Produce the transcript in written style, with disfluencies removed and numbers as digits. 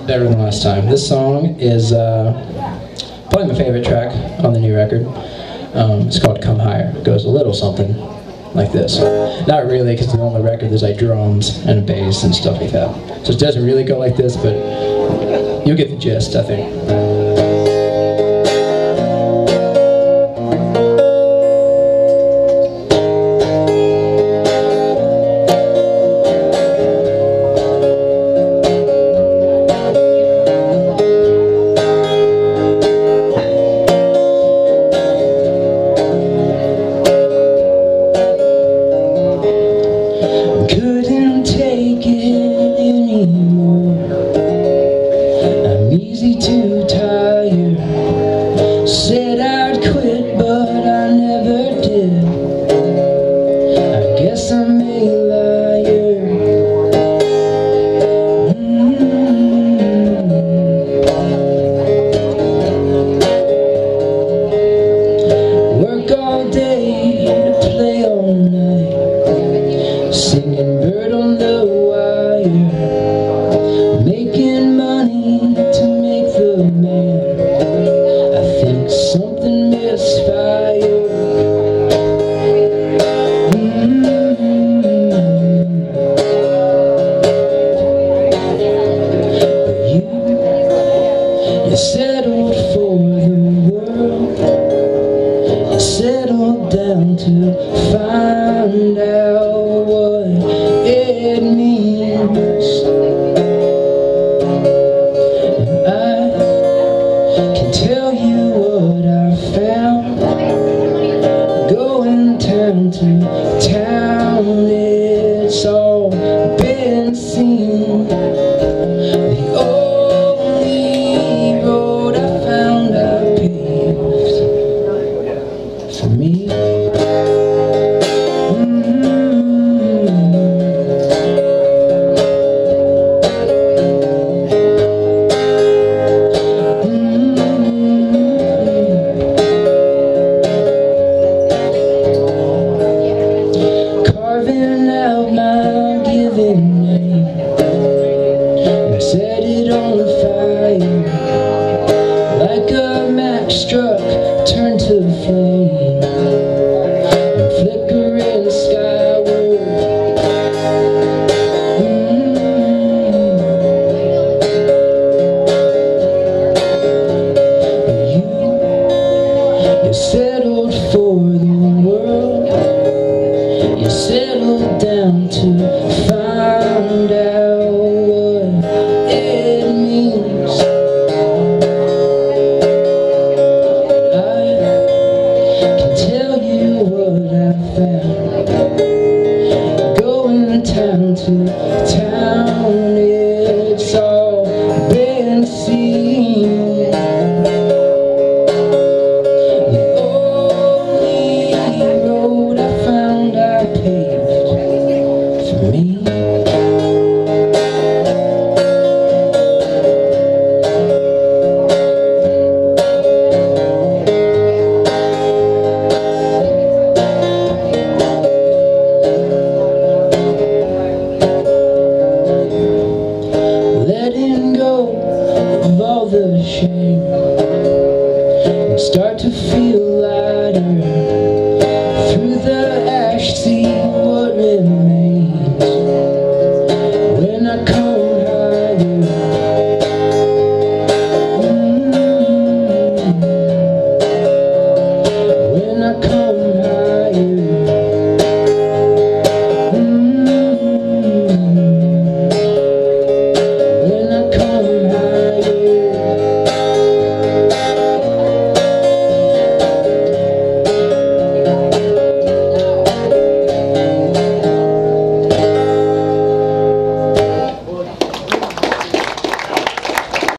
better than last time. This song is probably my favorite track on the new record. It's called Come Higher. It goes a little something like this. Not really, because on the record there's like drums and a bass and stuff like that. So it doesn't really go like this, but you'll get the gist, I think. Couldn't take it anymore. I'm easy to tire. Said I'd quit, but I never did. I guess I'm a liar. Work all day to play all night, singing bird on the wire, making money to make the man. I think something misfired. But you settled for the world. You settled down to find out what it means. And I can tell you what I found. Going town to town, it's all been seen. The only road I found I paved for me. Carving out my given name and set it on fire, like a match struck, turned to flame and flickering skyward. You settled for the world. You settled down to find out what it means. I can tell you what I found. Going town to town, it's all been seen. The only road I found I paved for me. Letting go of all the shame.